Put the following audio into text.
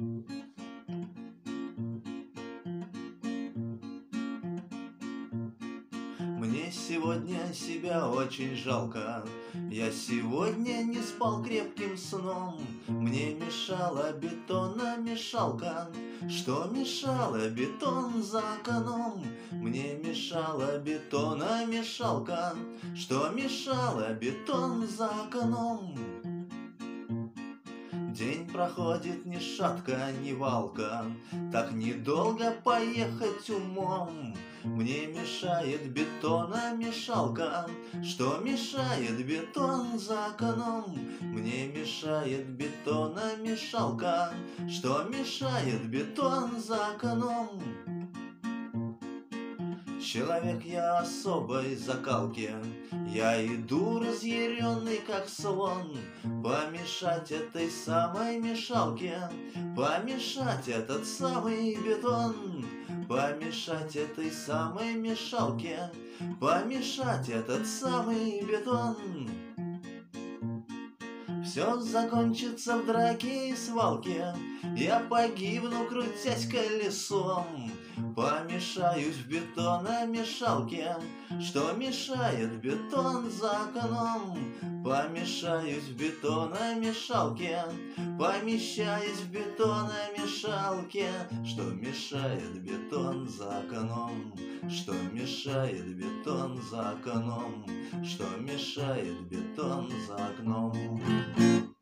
Мне сегодня себя очень жалко. Я сегодня не спал крепким сном. Мне мешала бетономешалка. Что мешало? Бетон за окном. Мне мешала бетономешалка. Что мешало? Бетон за окном. День проходит ни шатка, ни валка, так недолго поехать умом. Мне мешает бетономешалка. Что мешает? Бетон за окном. Мне мешает бетономешалка. Что мешает? Бетон за окном. Человек я особой закалки, я иду разъяренный, как слон, помешать этой самой мешалке, помешать этот самый бетон, помешать этой самой мешалке, помешать этот самый бетон. Все закончится в драке и свалке, я погибну, крутясь колесом. Помешаюсь в бетономешалке. Что мешает? Бетон за окном. Помешаюсь в бетономешалке. Помещаюсь в бетономешалке. Что мешает? Бетон за окном. Что мешает? Бетон за окном. Что мешает? Бетон за окном.